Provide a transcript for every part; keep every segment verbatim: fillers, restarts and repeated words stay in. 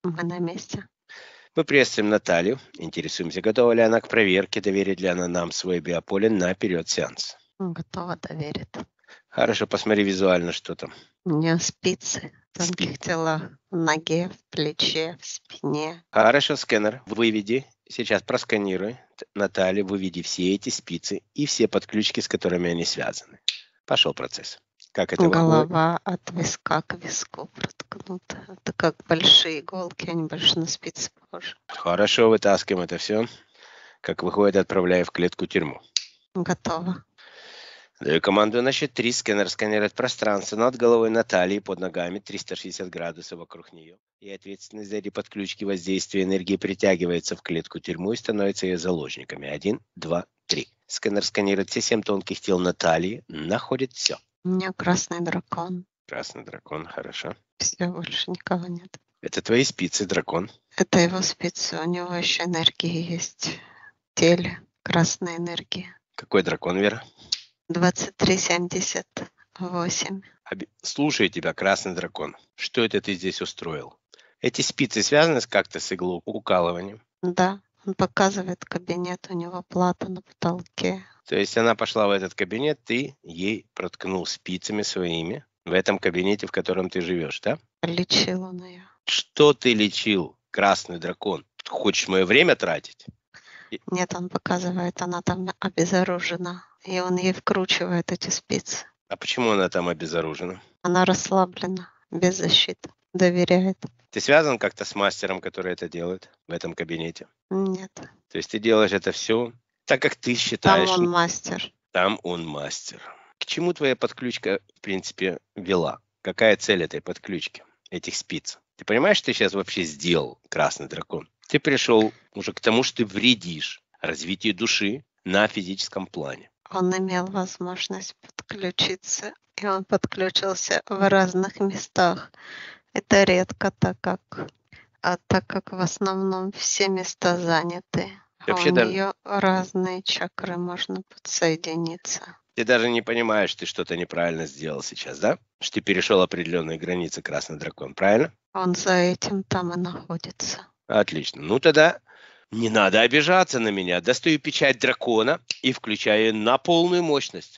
Мы на месте. Мы приветствуем Наталью. Интересуемся, готова ли она к проверке, доверит ли она нам свое биополе на период сеанса. Готова, доверит. Хорошо, посмотри визуально, что там. У меня спицы в Спи. тонких телах, в ноге, в плече, в спине. Хорошо, скэнер. Выведи. Сейчас просканируй. Т- Наталья, выведи все эти спицы и все подключки, с которыми они связаны. Пошел процесс. Как это выходит? Голова от виска к виску проткнута. Это как большие иголки, они больше на спицы похожи. Хорошо, вытаскиваем это все. Как выходит, отправляю в клетку тюрьму. Готово. Даю команду на счет три. Сканер сканирует пространство над головой Натальи, под ногами триста шестьдесят градусов вокруг нее. И ответственность за эти подключки воздействия энергии притягивается в клетку тюрьму и становится ее заложниками. Один, два, три. Сканер сканирует все семь тонких тел Натальи, находит все. У меня красный дракон. Красный дракон, хорошо. Все, больше никого нет. Это твои спицы, дракон. Это его спицы. У него еще энергии есть в теле. Красная энергия. Какой дракон, Вера? двадцать три семьдесят восемь. Оби- Слушаю тебя, красный дракон. Что это ты здесь устроил? Эти спицы связаны с как-то с иглоукалыванием? Да, он показывает кабинет, у него плата на потолке. То есть она пошла в этот кабинет, ты ей проткнул спицами своими в этом кабинете, в котором ты живешь, да? Лечил он ее. Что ты лечил, красный дракон? Ты хочешь мое время тратить? Нет, он показывает, она там обезоружена. И он ей вкручивает эти спицы. А почему она там обезоружена? Она расслаблена, без защиты, доверяет. Ты связан как-то с мастером, который это делает в этом кабинете? Нет, То есть ты делаешь это все так, как ты там считаешь. он мастер. Там он мастер. К чему твоя подключка, в принципе, вела? Какая цель этой подключки, этих спиц? Ты понимаешь, что ты сейчас вообще сделал, красный дракон? Ты пришел уже к тому, что ты вредишь развитию души на физическом плане. Он имел возможность подключиться, и он подключился в разных местах. Это редко, так как, а так как в основном все места заняты. А Вообще у даже, нее разные чакры, можно подсоединиться. ты даже не понимаешь, что ты что-то неправильно сделал сейчас, да? Что ты перешел определенные границы, красный дракон, правильно? Он за этим там и находится. Отлично. Ну тогда не надо обижаться на меня. Достаю печать дракона и включаю ее на полную мощность.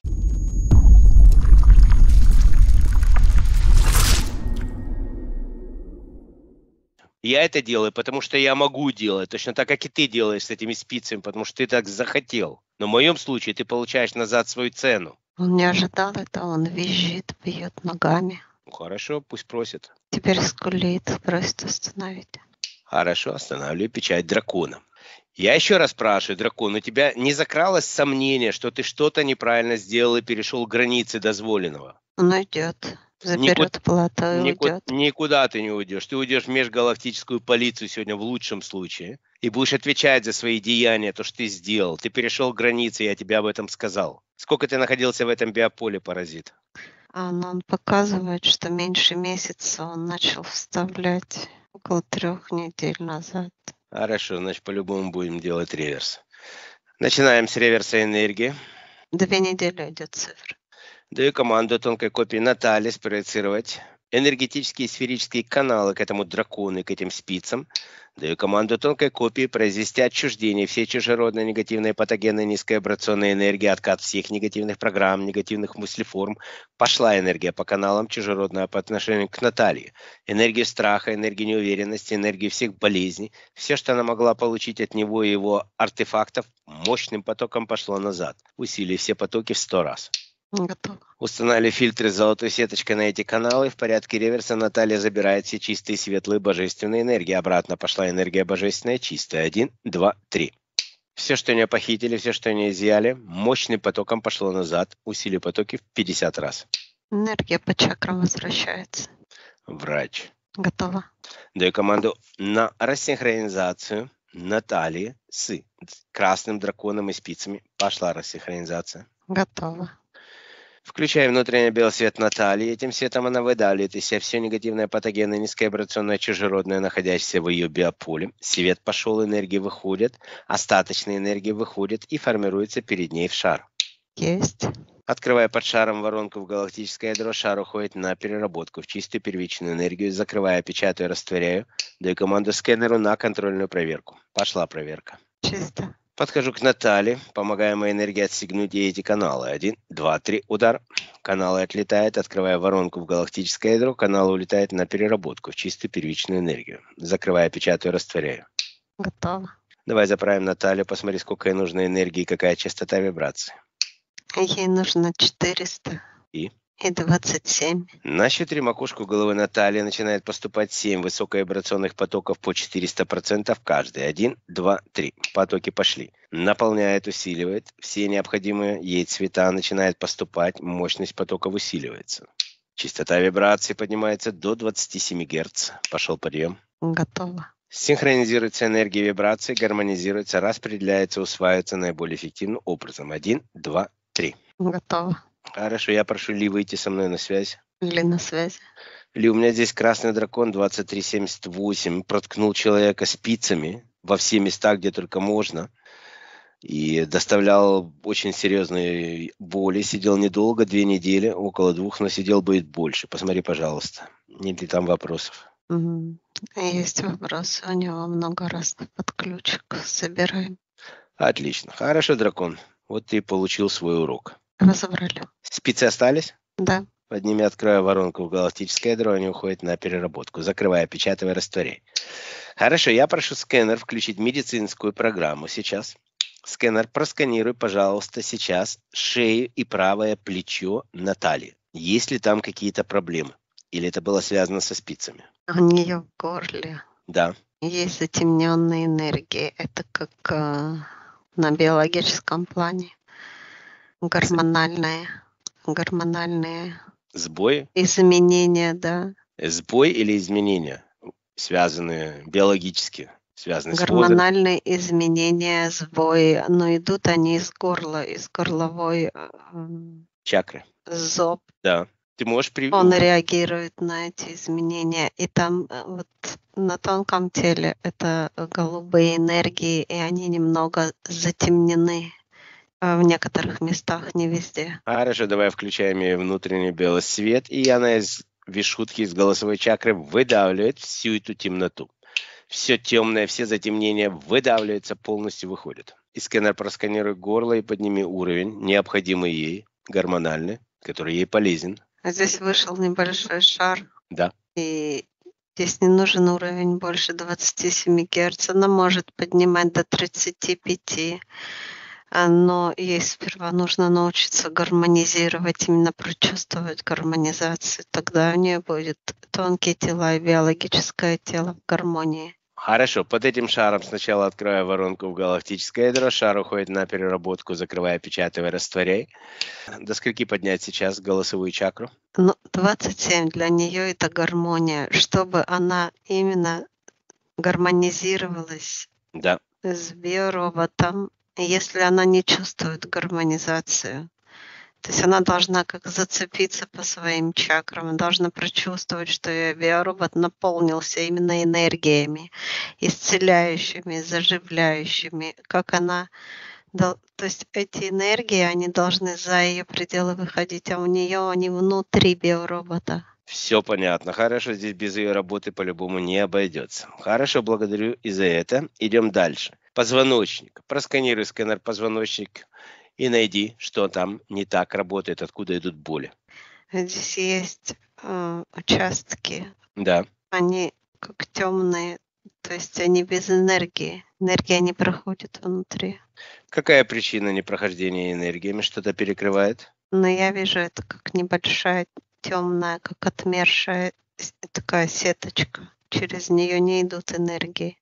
Я это делаю, потому что я могу делать, точно так, как и ты делаешь с этими спицами, потому что ты так захотел. Но в моем случае ты получаешь назад свою цену. Он не ожидал этого, он визжит, бьет ногами. Ну, хорошо, пусть просит. Теперь скулит, просит остановить. Хорошо, останавливаю печать дракона. Я еще раз спрашиваю, дракон, у тебя не закралось сомнение, что ты что-то неправильно сделал и перешел границы дозволенного? Он уйдет, заберет плату и Никуда, уйдет. никуда ты не уйдешь. Ты уйдешь в межгалактическую полицию сегодня в лучшем случае и будешь отвечать за свои деяния, то, что ты сделал. Ты перешел границы, я тебе об этом сказал. Сколько ты находился в этом биополе, паразит? А но он показывает, что меньше месяца он начал вставлять около трех недель назад. Хорошо, значит, по-любому будем делать реверс. Начинаем с реверса энергии. Две недели идет цифра. Даю команду тонкой копии Натальи спроецировать энергетические сферические каналы к этому дракону и к этим спицам. Даю команду тонкой копии произвести отчуждение всей чужеродной негативной патогенной низковибрационной энергии, откат всех негативных программ, негативных мыслеформ. Пошла энергия по каналам чужеродная по отношению к Наталье. Энергию страха, энергию неуверенности, энергию всех болезней. Все, что она могла получить от него и его артефактов, мощным потоком пошло назад. Усилие все потоки в сто раз. Готово. Устанавливали фильтры с золотой сеточкой на эти каналы. В порядке реверса Наталья забирает все чистые, светлые, божественные энергии. Обратно пошла энергия божественная, чистая. Один, два, три. Все, что не похитили, все, что не изъяли, мощным потоком пошло назад. Усилие потоки в пятьдесят раз. Энергия по чакрам возвращается. Врач. Готово. Даю команду на рассинхронизацию Натальи с красным драконом и спицами. Пошла рассинхронизация. Готово. Включая внутренний белый свет Натальи, этим светом она выдавливает из себя все негативное патогенное, низковибрационное, чужеродное, находящееся в ее биополе. Свет пошел, энергии выходят, остаточные энергии выходят и формируются перед ней в шар. Есть. Открывая под шаром воронку в галактическое ядро, шар уходит на переработку в чистую первичную энергию. Закрывая, печатаю, растворяю. Даю команду скэнеру на контрольную проверку. Пошла проверка. Чисто. Подхожу к Наталье, помогая моей энергии отстегнуть ей эти каналы. Один, два, три, удар. Каналы отлетают, открывая воронку в галактическое ядро, каналы улетают на переработку в чистую первичную энергию. Закрывая, печатаю, растворяю. Готово. Давай заправим Наталью, посмотри, сколько ей нужно энергии и какая частота вибрации. Ей нужно четыреста И? и двадцать семь. На счет три макушку головы Натальи начинает поступать семь высоковибрационных потоков по четыреста процентов каждый. Один, два, три. Потоки пошли. Наполняет, усиливает. Все необходимые ей цвета начинают поступать. Мощность потоков усиливается. Частота вибрации поднимается до двадцати семи герц. Пошел подъем. Готово. Синхронизируется энергия вибрации, гармонизируется, распределяется, усваивается наиболее эффективным образом. Один, два, три. Готово. Хорошо, я прошу Ли выйти со мной на связь. Ли на связи. Ли, у меня здесь красный дракон двадцать три семьдесят восемь проткнул человека спицами во все места, где только можно. И доставлял очень серьезные боли. Сидел недолго, две недели, около двух, но сидел будет больше. Посмотри, пожалуйста. Нет ли там вопросов? Мгм. Есть вопросы, у него много разных подключек. Собираем. Отлично. Хорошо, дракон. Вот ты и получил свой урок. Разобрали. Спицы остались? Да. Под ними открываю воронку в галактическое ядро, они уходят на переработку. Закрывая, печатывая, растворяй. Хорошо, я прошу скэнер включить медицинскую программу сейчас. Скэнер, просканируй, пожалуйста, сейчас шею и правое плечо Натальи. Есть ли там какие-то проблемы? Или это было связано со спицами? У нее в горле Да. есть затемненные энергии. Это как э, на биологическом плане. Гормональные. Гормональные Сбои? изменения, да. Сбой или изменения, связанные биологически, связанные с возрастом? Гормональные изменения, сбои, но идут они из горла, из горловой э, м, Чакры. зоб. Да. Ты можешь при... Он реагирует на эти изменения. И там э, вот на тонком теле это голубые энергии, и они немного затемнены э, в некоторых местах, не везде. Хорошо, давай включаем ее внутренний белый свет, и она из вишутки, из голосовой чакры выдавливает всю эту темноту. Все темное, все затемнения выдавливаются, полностью выходят. И скэнер просканирует горло и подними уровень, необходимый ей, гормональный, который ей полезен. А здесь вышел небольшой шар, Да. и здесь не нужен уровень больше двадцати семи герц. Она может поднимать до тридцати пяти. А, Но ей сперва нужно научиться гармонизировать, именно прочувствовать гармонизацию. Тогда у нее будет тонкие тела и биологическое тело в гармонии. Хорошо, под этим шаром сначала открываю воронку в галактическое ядро, шар уходит на переработку, закрывая, печатывая, растворяй. До скольки поднять сейчас голосовую чакру? Ну, двадцать семь для нее это гармония, чтобы она именно гармонизировалась Да. с биороботом, если она не чувствует гармонизацию. То есть она должна как зацепиться по своим чакрам, должна прочувствовать, что ее биоробот наполнился именно энергиями, исцеляющими, заживляющими, как она... дол- То есть эти энергии, они должны за ее пределы выходить, а у нее они внутри биоробота. Все понятно. Хорошо, здесь без ее работы по-любому не обойдется. Хорошо, благодарю и за это. Идем дальше. Позвоночник. Просканируй сканер позвоночник и найди, что там не так работает, откуда идут боли. Здесь есть э, участки, Да. они как темные, то есть они без энергии. Энергия не проходит внутри. Какая причина непрохождения энергиями? Что-то перекрывает? Но я вижу это как небольшая темная, как отмершая с- такая сеточка. Через нее не идут энергии.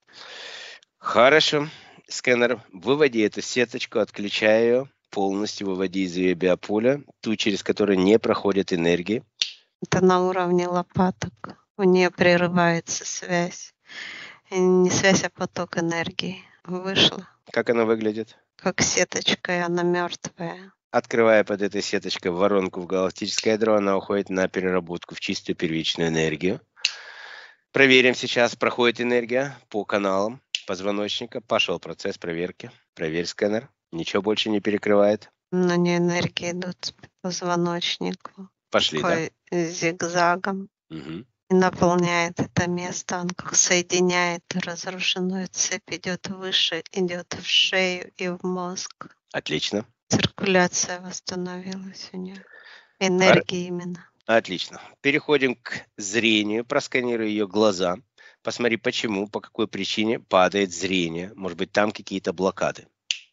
Хорошо. Сканер, выводи эту сеточку, отключай ее. Полностью выводи из ее биополя, ту, через которую не проходит энергии. Это на уровне лопаток. У нее прерывается связь. И не связь, а поток энергии. Вышла. Как она выглядит? Как сеточка, и она мертвая. Открывая под этой сеточкой воронку в галактическое ядро, она уходит на переработку в чистую первичную энергию. Проверим сейчас, проходит энергия по каналам позвоночника. Пошел процесс проверки. Проверь сканер. Ничего больше не перекрывает. На нее энергии идут позвоночнику, Пошли, да? такой зигзагом, Мгм. и наполняет это место. Он как соединяет разрушенную цепь, идет выше, идет в шею и в мозг. Отлично. Циркуляция восстановилась у нее. Хор- Энергии именно. Отлично. Переходим к зрению. Просканируй ее глаза. Посмотри, почему, по какой причине падает зрение. Может быть, там какие-то блокады.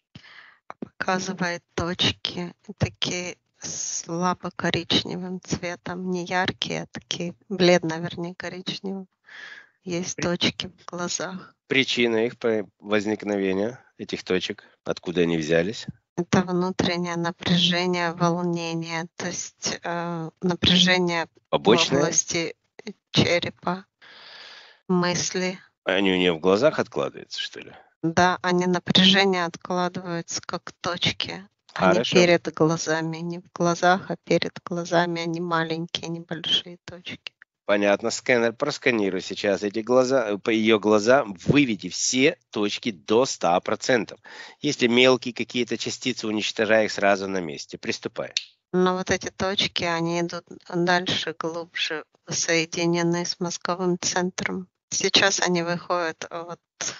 Показывает точки такие слабо коричневым цветом, не яркие, а такие бледно, вернее, коричневым. Есть При- точки в глазах. Причина их по- возникновения, этих точек, откуда они взялись. Это внутреннее напряжение, волнение, то есть э, напряжение в Побочные, области черепа, мысли. они у нее в глазах откладываются, что ли? Да, они напряжение откладываются как точки. Они Хорошо. перед глазами, не в глазах, а перед глазами. Они маленькие, небольшие точки. Понятно. Сканер, просканируй сейчас эти глаза, э, по ее глаза, выведи все точки до ста процентов. Если мелкие какие-то частицы, уничтожай их сразу на месте. Приступай. Но вот эти точки, они идут дальше, глубже, соединены с мозговым центром. Сейчас они выходят вот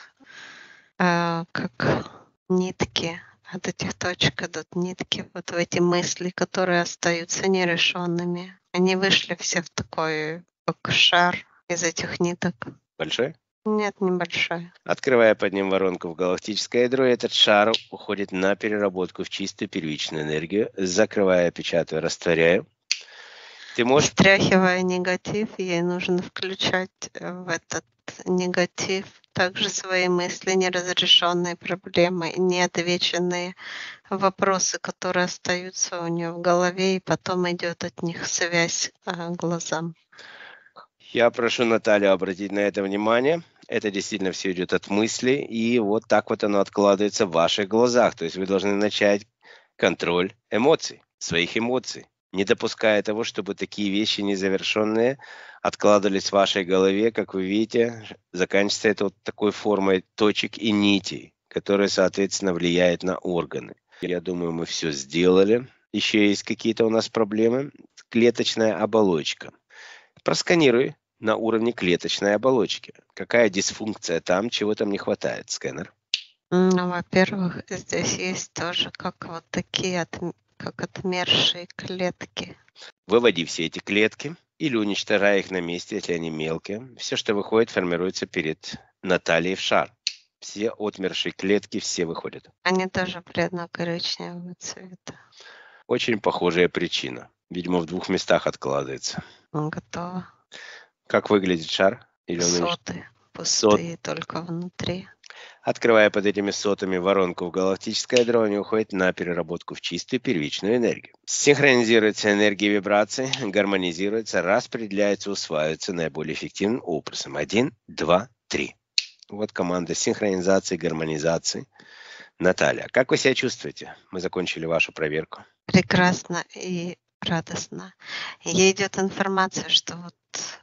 э, как нитки. От этих точек идут нитки вот в эти мысли, которые остаются нерешенными. Они вышли все в такой как шар из этих ниток. Большой? Нет, небольшой. Открывая под ним воронку в галактическое ядро, этот шар уходит на переработку в чистую первичную энергию. Закрывая, печатаю, растворяю. Ты можешь... Стряхивая негатив, ей нужно включать э, в этот негатив также свои мысли, неразрешенные проблемы, неотвеченные вопросы, которые остаются у нее в голове, и потом идет от них связь к глазам. Я прошу Наталью обратить на это внимание. Это действительно все идет от мысли, и вот так вот оно откладывается в ваших глазах. То есть вы должны начать контроль эмоций, своих эмоций, не допуская того, чтобы такие вещи незавершенные откладывались в вашей голове. Как вы видите, заканчивается это вот такой формой точек и нитей, которая, соответственно, влияет на органы. Я думаю, мы все сделали. Еще есть какие-то у нас проблемы. Клеточная оболочка. Просканируй на уровне клеточной оболочки. Какая дисфункция там, чего там не хватает, сканер? Ну, во-первых, здесь есть тоже как вот такие отм- как отмершие клетки. Выводи все эти клетки или уничтожай их на месте, если они мелкие. Все, что выходит, формируется перед Натальей в шар. Все отмершие клетки, все выходят. Они тоже бледно-коричневого цвета. Очень похожая причина. Видимо, в двух местах откладывается. Готово. Как выглядит шар? Или он унич- Соты Сот. пустые только внутри. Открывая под этими сотами воронку в галактическое ядро, они уходят на переработку в чистую первичную энергию. Синхронизируется энергия вибраций, гармонизируется, распределяется, усваивается наиболее эффективным образом. Один, два, три. Вот команда синхронизации, гармонизации. Наталья, как вы себя чувствуете? Мы закончили вашу проверку. Прекрасно и радостно. Ей идет информация, что вот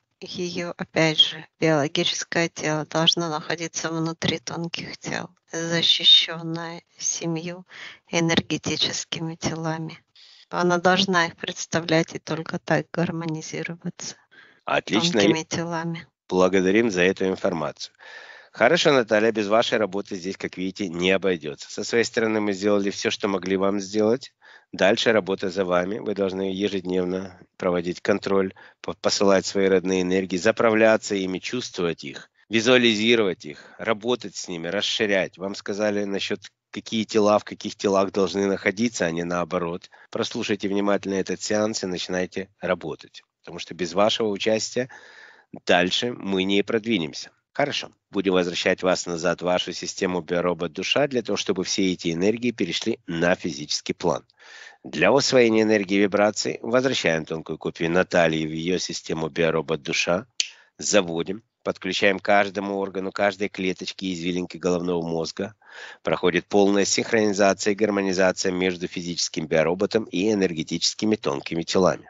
ее, опять же, биологическое тело должно находиться внутри тонких тел, защищенное семью энергетическими телами. Она должна их представлять и только так гармонизироваться Отлично, тонкими телами. благодарим за эту информацию. Хорошо, Наталья, без вашей работы здесь, как видите, не обойдется. Со своей стороны мы сделали все, что могли вам сделать. Дальше работа за вами. Вы должны ежедневно проводить контроль, по- посылать свои родные энергии, заправляться ими, чувствовать их, визуализировать их, работать с ними, расширять. Вам сказали насчет, какие тела в каких телах должны находиться, а не наоборот. Прослушайте внимательно этот сеанс и начинайте работать. Потому что без вашего участия дальше мы не продвинемся. Хорошо. Будем возвращать вас назад в вашу систему биоробот-душа для того, чтобы все эти энергии перешли на физический план. Для усвоения энергии вибраций возвращаем тонкую копию Натальи в ее систему биоробот-душа, заводим, подключаем каждому органу, каждой клеточке и извилинке головного мозга. Проходит полная синхронизация и гармонизация между физическим биороботом и энергетическими тонкими телами.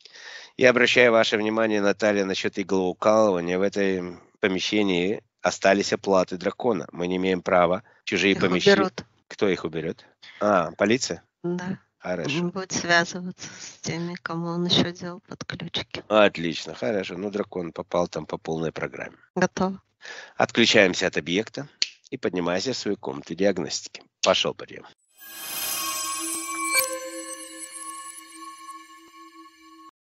Я обращаю ваше внимание, Наталья, насчет иглоукалывания. В этом помещении остались оплаты дракона. Мы не имеем права чужие Их помещения... уберут. Кто их уберет? А, полиция? Да. Хорошо. Будет связываться с теми, кому он еще делал подключки. Отлично, хорошо. Ну, дракон попал там по полной программе. Готово. Отключаемся от объекта и поднимайся в свою комнату диагностики. Пошел подъем.